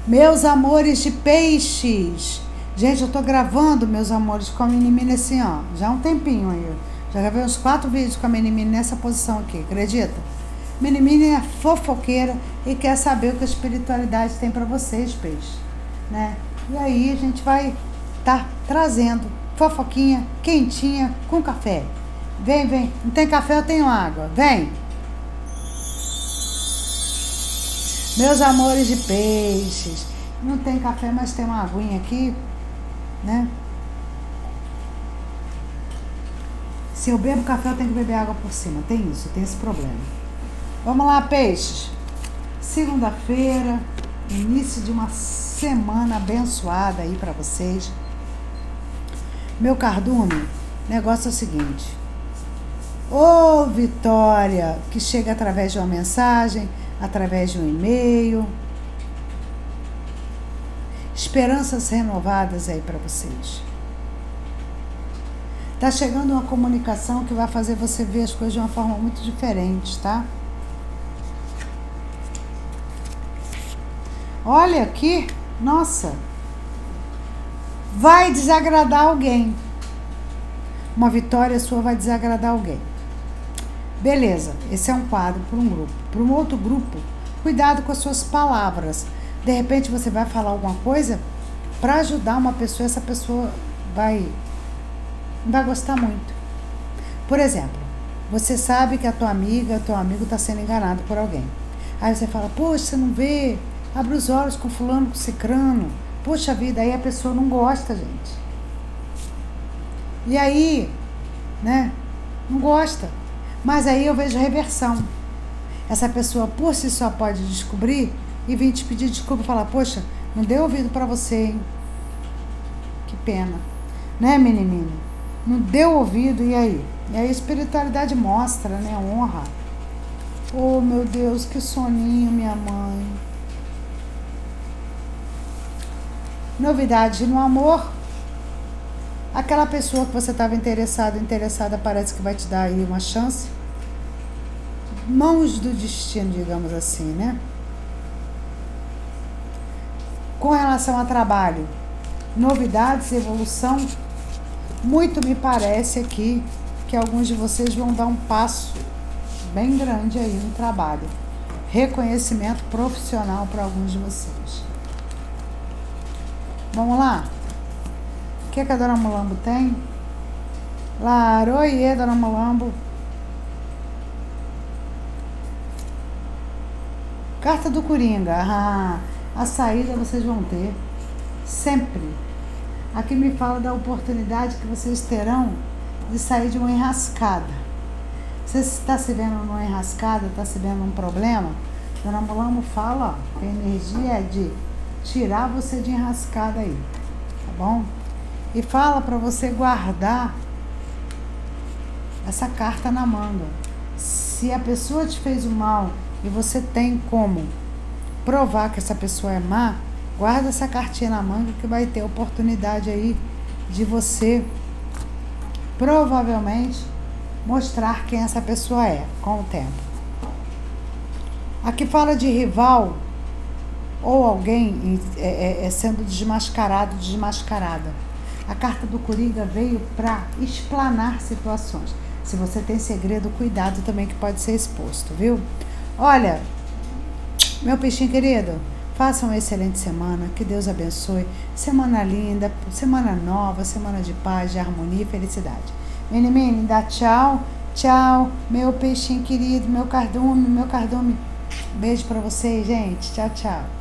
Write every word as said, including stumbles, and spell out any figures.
Meus amores de peixes. Gente, eu tô gravando, meus amores, com a Minimini assim, ó. Já há um tempinho aí. Já gravei uns quatro vídeos com a Minimini nessa posição aqui, acredita? Minimini é fofoqueira e quer saber o que a espiritualidade tem pra vocês, peixes, né? E aí a gente vai tá trazendo fofoquinha quentinha com café. Vem, vem. Não tem café, eu tenho água. Vem. Meus amores de peixes. Não tem café, mas tem uma aguinha aqui, né? Se eu bebo café, eu tenho que beber água por cima. Tem isso, tem esse problema. Vamos lá, peixes. Segunda-feira, início de uma semana abençoada aí pra vocês. Meu cardume, negócio é o seguinte. Ô, vitória que chega através de uma mensagem, através de um e-mail. Esperanças renovadas aí para vocês. Tá chegando uma comunicação que vai fazer você ver as coisas de uma forma muito diferente, tá? Olha aqui, nossa. Vai desagradar alguém. Uma vitória sua vai desagradar alguém. Beleza, esse é um quadro para um grupo. Para um outro grupo, cuidado com as suas palavras. De repente você vai falar alguma coisa para ajudar uma pessoa, essa pessoa vai, não vai gostar muito. Por exemplo, você sabe que a tua amiga, teu amigo está sendo enganado por alguém. Aí você fala, poxa, você não vê? Abre os olhos com fulano, com cicrano. Poxa vida, aí a pessoa não gosta, gente. E aí, né, não gosta. Mas aí eu vejo reversão. Essa pessoa por si só pode descobrir e vir te pedir desculpa e falar, poxa, não dei ouvido pra você, hein? Que pena. Né, Minimini? Não deu ouvido, e aí? E aí a espiritualidade mostra, né, honra. Oh, meu Deus, que soninho, minha mãe. Novidade no amor. Aquela pessoa que você estava interessado, interessada, parece que vai te dar aí uma chance. Mãos do destino, digamos assim, né? Com relação a trabalho, novidades, evolução, muito me parece aqui que alguns de vocês vão dar um passo bem grande aí no trabalho. Reconhecimento profissional para alguns de vocês. Vamos lá? O que, que a Dona Mulambo tem? Laroie, Dona Mulambo. Carta do Coringa. Ah, a saída vocês vão ter. Sempre. Aqui me fala da oportunidade que vocês terão de sair de uma enrascada. Você está se vendo numa enrascada, está se vendo num problema? Dona Mulambo fala, ó, que a energia é de tirar você de enrascada aí. Tá bom? E fala para você guardar essa carta na manga. Se a pessoa te fez o mal e você tem como provar que essa pessoa é má, guarda essa cartinha na manga que vai ter oportunidade aí de você provavelmente mostrar quem essa pessoa é com o tempo. Aqui fala de rival ou alguém é, é, é sendo desmascarado, desmascarada. A carta do Coringa veio para explanar situações. Se você tem segredo, cuidado também que pode ser exposto, viu? Olha, meu peixinho querido, faça uma excelente semana, que Deus abençoe. Semana linda, semana nova, semana de paz, de harmonia e felicidade. Minimini, dá tchau, tchau, meu peixinho querido, meu cardume, meu cardume. Beijo pra vocês, gente. Tchau, tchau.